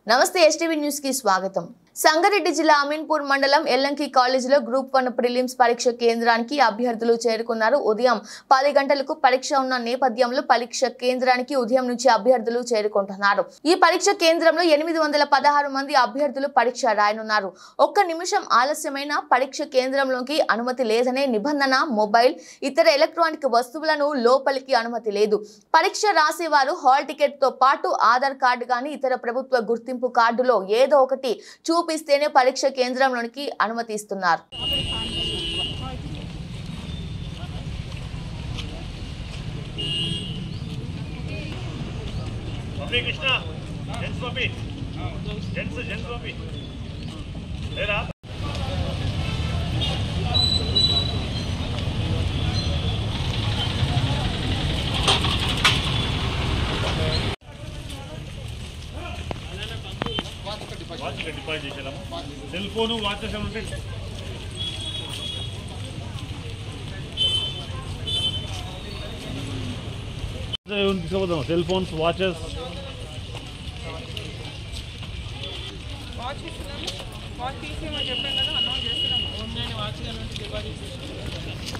నమస్తే STV news కి స్వాగతం। సంగారెడ్డి జిల్లా అమీన్పూర్ మండలం ఎల్లంకి కాలేజీలో గ్రూప్ 1 ప్రిలిమ్స్ పరీక్ష కేంద్రానికి అభ్యర్థులు చేరుకున్నారు। ఉదయం 10 గంటలకు పరీక్ష ఉన్న నేపథ్యంలో పరీక్ష కేంద్రానికి ఉదయం నుంచి అభ్యర్థులు చేరుకుంటున్నారు। ఈ పరీక్ష కేంద్రంలో 816 మంది అభ్యర్థులు పరీక్ష రాయనున్నారు। ఒక్క నిమిషం ఆలస్యమైన పరీక్ష కేంద్రంలోకి అనుమతి లేదనే నిబంధన, మొబైల్ ఇతర ఎలక్ట్రానిక్ వస్తువులను లోపలికి అనుమతి లేదు। పరీక్ష రాసేవారు హాల్ టికెట్ తో పాటు ఆధార్ కార్డు గాని ఇతర ప్రభుత్వ గుర్తింపు కార్డులో ఏదో ఒకటి చూపిస్తేనే పరీక్ష కేంద్రంలోనికి అనుమతిస్తున్నారు। సెల్ ఫోన్ వాచెస్ ఉంటాయి। తీసుకోదాం సెల్ ఫోన్స్ వాచెస్ వాచ్ తీసేమని చెప్పాను కదా, అనౌన్స్ చేస్తున్నాము।